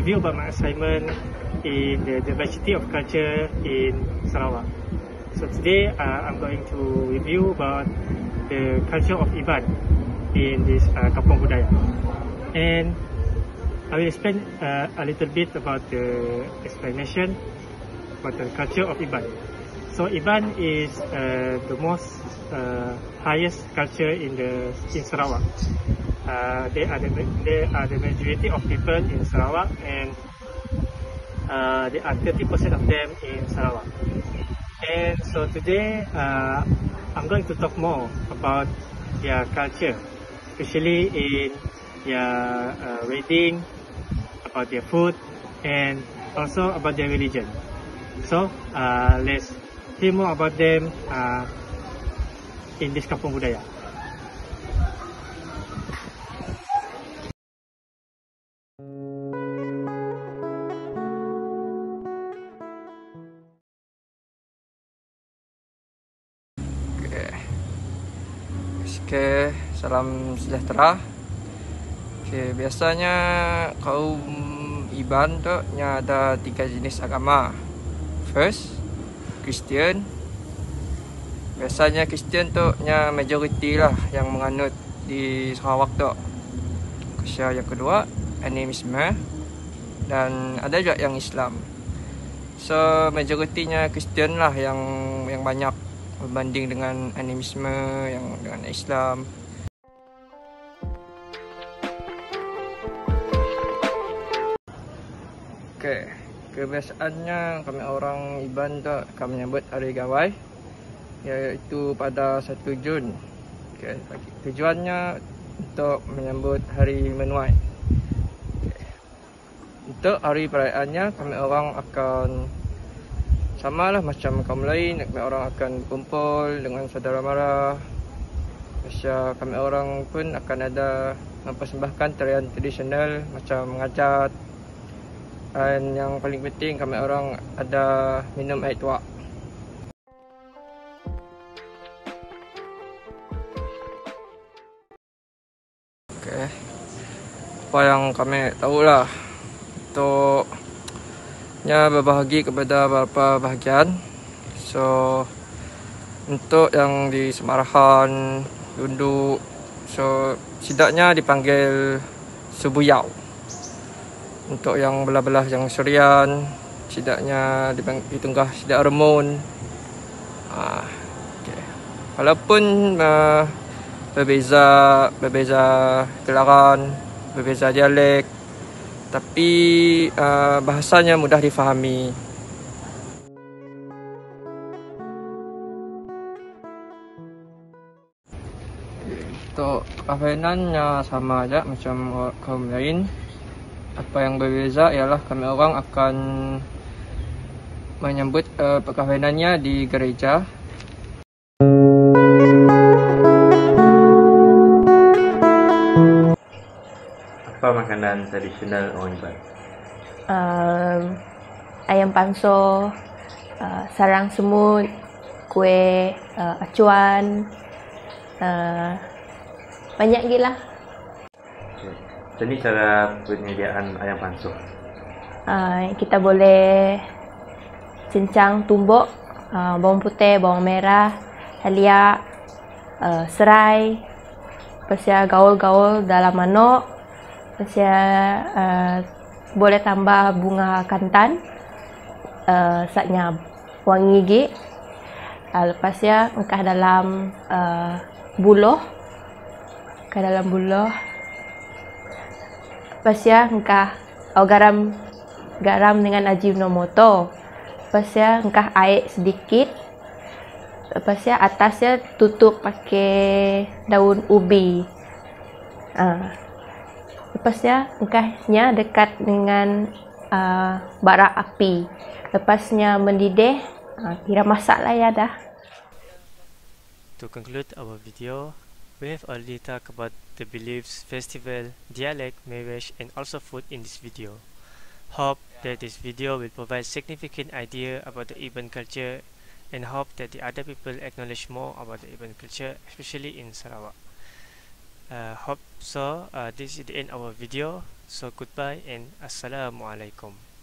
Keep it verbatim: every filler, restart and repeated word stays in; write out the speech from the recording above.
review about my assignment in the diversity of culture in Sarawak. So today uh, I'm going to review about the culture of Iban in this uh, Kampung Budaya, and I will explain uh, a little bit about the explanation about the culture of Iban. So Iban is uh, the most uh, highest culture in the in Sarawak. Uh, they are the they are the majority of people in Sarawak, and uh, there are thirty percent of them in Sarawak. And so today uh, I'm going to talk more about their culture, especially in their uh, wedding, about their food, and also about their religion. So uh, let's hear more about them uh, in this Kampung Budaya. Okay, salam sejahtera. Okay, biasanya kaum Iban tu nya ada tiga jenis agama. First, Kristian. Biasanya Kristian tu nya majoriti lah yang menganut di Sarawak tu. Kemudian yang kedua, animisme, dan ada juga yang Islam. So majoritinya Kristian lah yang yang banyak berbanding dengan animisme, yang dengan Islam. Okay, kebiasaannya kami orang Iban tu akan menyambut hari gawai, iaitu pada satu Jun. Okay, tujuannya untuk menyambut hari menuai. Okay. Untuk hari perayaannya kami orang akan sama lah macam kaum lain, kami orang akan kumpul dengan saudara mara. Malaysia, kami orang pun akan ada mempersembahkan tarian tradisional macam mengajat. Dan yang paling penting kami orang ada minum air tuak. Okay. Apa yang kami tahulah untuk nya berbahagi kepada beberapa bahagian. So untuk yang di Semarahan, Lundu, so sidaknya dipanggil Subuyau. Untuk yang belah-belah yang Serian, sidaknya ditunggah sidak Remun. Ah, okay. Walaupun uh, berbeza berbeza gelaran, berbeza dialek, tapi uh, bahasanya mudah difahami. Untuk perkahwinannya sama aja macam kaum lain. Apa yang berbeza ialah kami orang akan menyambut uh, perkahwinannya di gereja. Apa makanan tradisional orang Iban? Um, ayam panso, uh, sarang semut, kuih, uh, acuan, uh, banyak gila. Okay. Macam ni cara penyediaan ayam panso? Uh, kita boleh cincang tumbuk, uh, bawang putih, bawang merah, halia, uh, serai, lepas gaul-gaul dalam manok, lepas uh, boleh tambah bunga kantan, uh, saknya wangi gig, uh, lepas ya engkah dalam uh, buluh, ke dalam buluh. Lepas ya engkah oh, garam garam dengan ajinomoto. Lepas ya engkah air sedikit. Lepas ya atasnya tutup pakai daun ubi. Uh. Lepas ya engkahnya dekat dengan uh, bara api. Lepasnya mendidih, uh, kira masak lah ya dah. To conclude our video, we have already talked about the beliefs, festival, dialect, marriage, and also food in this video. Hope that this video will provide significant idea about the Iban culture, and hope that the other people acknowledge more about the Iban culture, especially in Sarawak. Uh, hope so. Uh, this is the end of our video. So goodbye and assalamualaikum.